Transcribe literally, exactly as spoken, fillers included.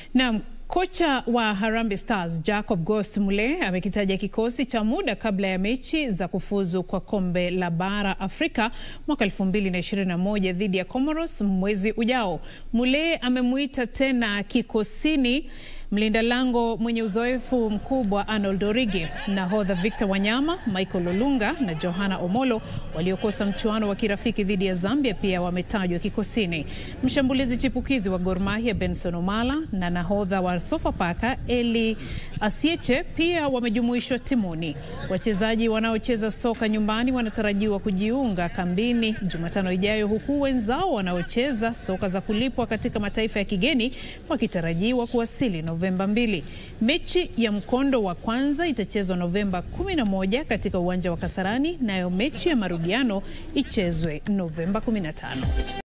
Naam, kocha wa Harambee Stars Jacob Ghost Mulee amekitaja kikosi cha muda kabla ya mechi za kufuzu kwa kombe la bara Afrika mwaka elfu mbili na ishirini na moja dhidi ya Comoros mwezi ujao. Mulee amemuita tena kikosini mlinda lango mwenye uzoefu mkubwa Arnold Origi, nahodha Victor Wanyama, Michael Olunga na Johana Omollo waliokosa mchuano wa kirafiki dhidi ya Zambia pia wametajwa kikosini. Mshambulizi chipukizi wa Gor Mahia Benson Omala na nahodha wa Sofapaka Eli Asieche pia wamejumuishwa timuni. Wachezaji wanaocheza soka nyumbani wanatarajiwa kujiunga kambini Jumatano ijayo, huku wenzao wanaocheza soka za kulipwa katika mataifa ya kigeni wakitarajiwa kuwasili Novemba mbili. Mechi ya mkondo wa kwanza itachezwa Novemba kumi na moja katika uwanja wa Kasarani, nayo mechi ya marudiano ichezwe Novemba kumi na tano.